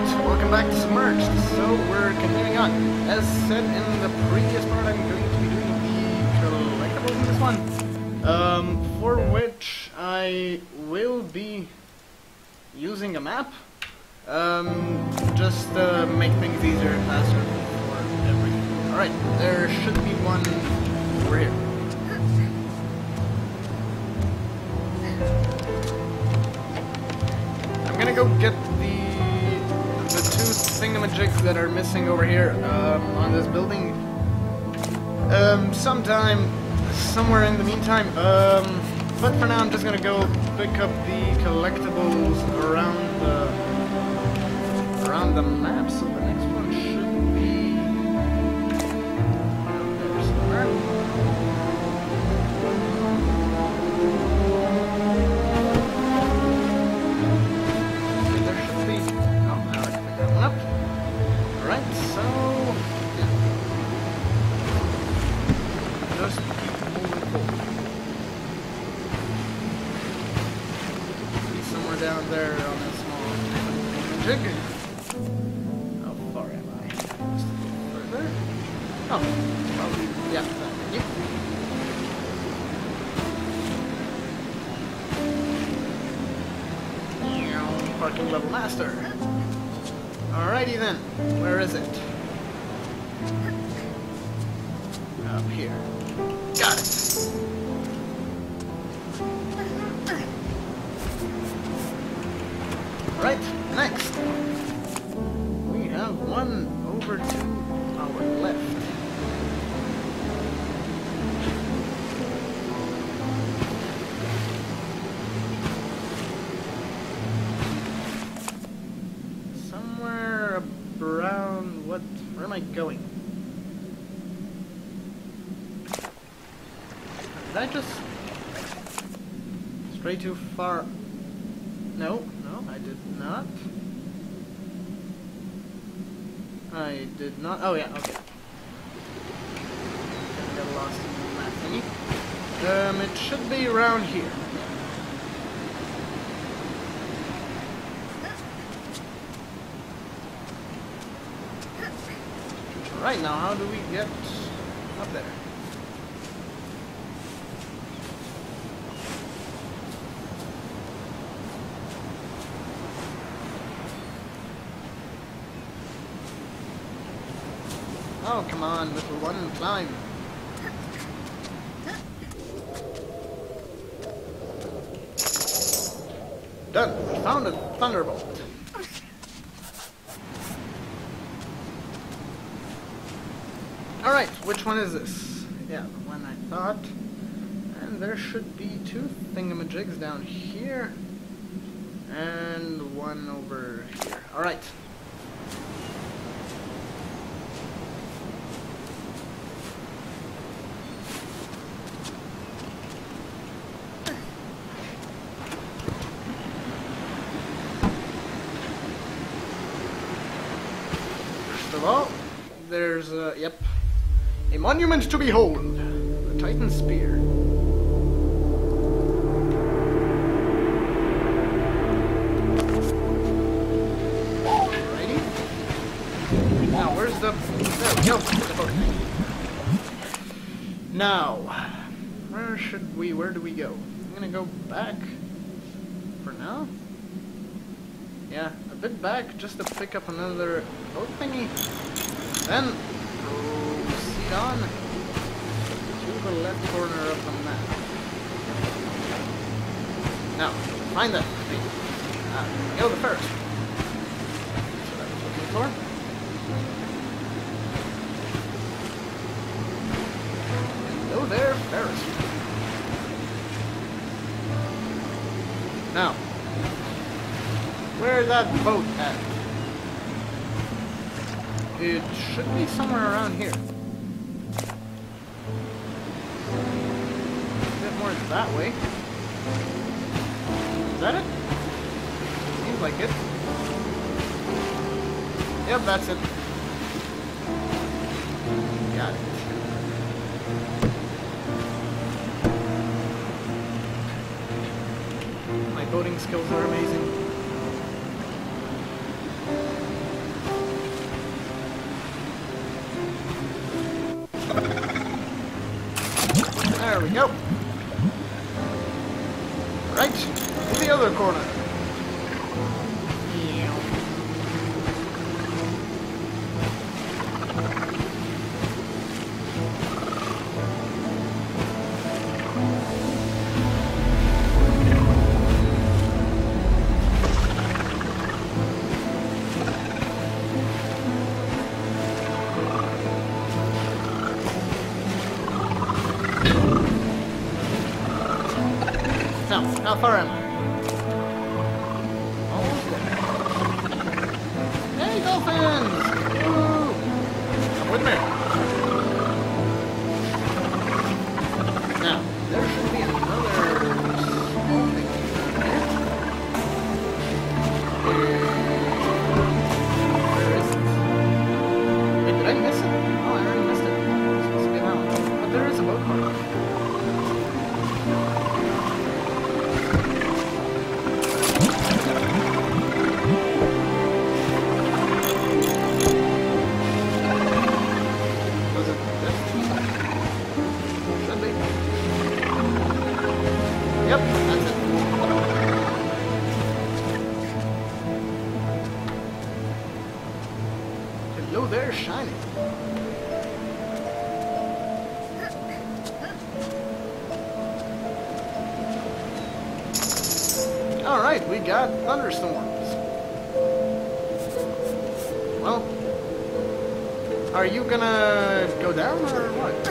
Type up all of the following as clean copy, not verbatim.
welcome back to Submerged. So we're continuing on. As said in the previous part, I'm going to be doing the collectibles in this one. For which I will be using a map. Just to make things easier and faster for everything. Alright, there should be one over here. I'm gonna go get the two thingamajigs that are missing over here on this building sometime, somewhere in the meantime. But for now I'm just gonna go pick up the collectibles around the map, so the next one should be there somewhere. There should be. Oh, now I can pick that one up. Alright, so yeah. Just keep moving forward. See somewhere down there on that small jig. How far am I? Just a little further. Oh, probably, yeah, thank you. Parking level master. Alrighty then, where is it? Up here. Got it. Right, next. We have 1/2 hour left. Somewhere around what? Where am I going? Did I just stray too far? No, I did not. I did not. Oh yeah, okay. I got lost in the map thingy. It should be around here. Right now, how do we get up there? Oh, come on, little one, climb. Done. We found a thunderbolt. Alright, which one is this? Yeah, the one I thought. And there should be two thingamajigs down here. And one over here. Alright. First of all, there's yep. A monument to behold! The Titan Spear. Alrighty. Now, where's the... There we go! Now, where do we go? I'm gonna go back for now. Yeah, a bit back just to pick up another boat thingy. Then proceed on to the left corner of the map. Now, find that thing. Go the first. That's what I was looking for. Go there, Ferris. Now, where's that boat at? It should be somewhere around here. A bit more that way. Is that it? Seems like it. Yep, that's it. Got it. My boating skills are amazing. There we go. Right, to the other corner. Now, how far am I? Almost there. Hey, dolphins! Woo! Come with me. Now, there should be another small thing here. Where is it? Wait, did I miss it? Oh, I already missed it. It's supposed to be that one. But there is a boat park. Yep, that's it. Hello there, shiny. Alright, we got thunderstorms. Well, are you gonna go down or what?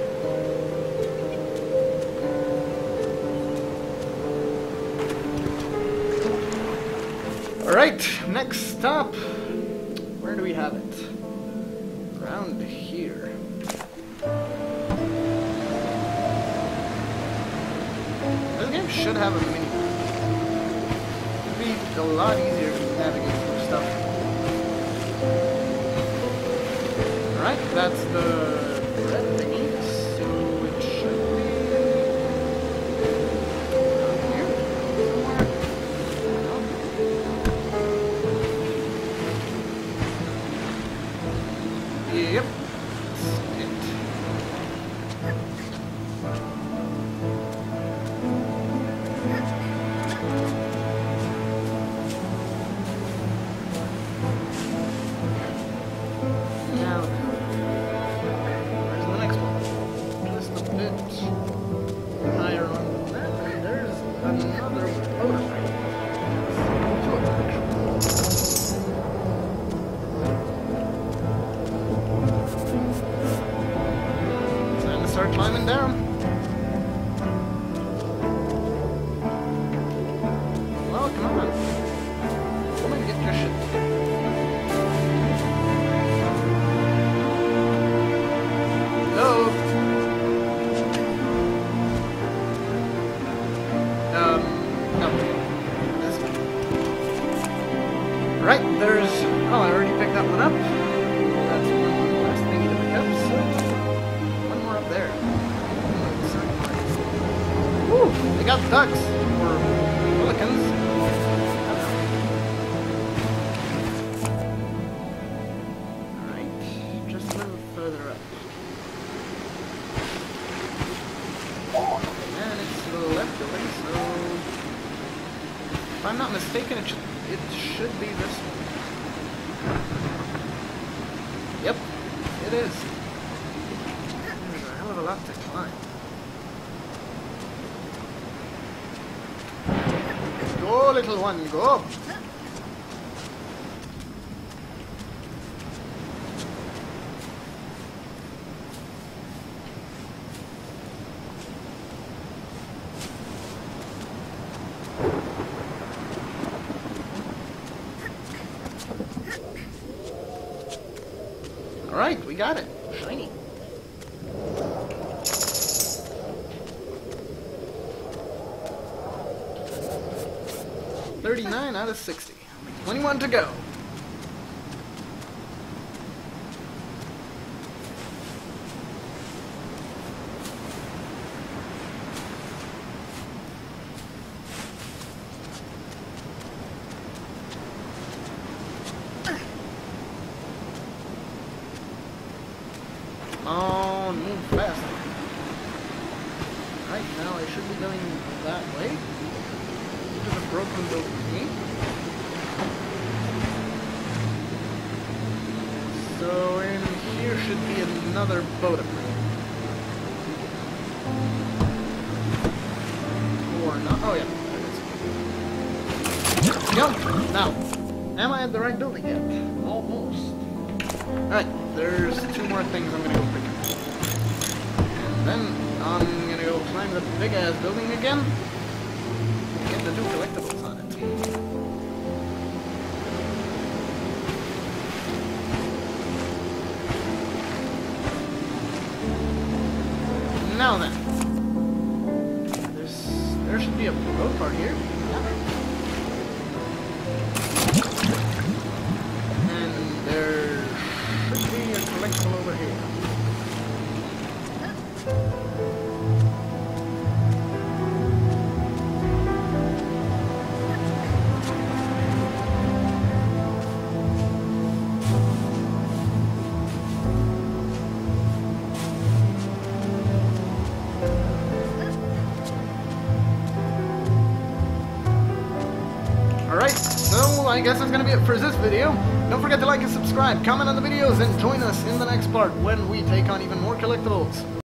Alright, next stop. Where do we have it? Around here. This game should have a mini map. It'd be a lot easier to navigate through stuff. Alright, that's the red thingy, so it should be around here somewhere. Yep, that's it. Now, where's the next one? Just a bit higher on the map, and there's another boat. Time to start climbing down. Well, come on. Woman, get your shit together. Hello? No. This one. Right, there's... Oh, I already picked that one up. That's one last thingy to pick up, so... One more up there. Woo! They got ducks! Or pelicans. Alright, just a little further up. And it's to the left away, so... If I'm not mistaken, it should be this one. Yep, it is. There's a hell of a lot to climb. Go, little one, go! Alright, we got it. Shiny. $39 out of 60. 21 to go. Come on, move faster. now I should be going that way. To the broken boat thingy. So in here should be another boat up there. Or not. Oh yeah, there it is. Yep. Now, am I at the right building yet? Almost. Alright, there's 2 more things I'm gonna go pick up. And then I'm gonna go climb the big ass building again. And get the 2 collectibles on it. Now then, there should be a boat part here. And there should be a collectible over here. Alright, so I guess that's gonna be it for this video. Don't forget to like and subscribe, comment on the videos, and join us in the next part when we take on even more collectibles.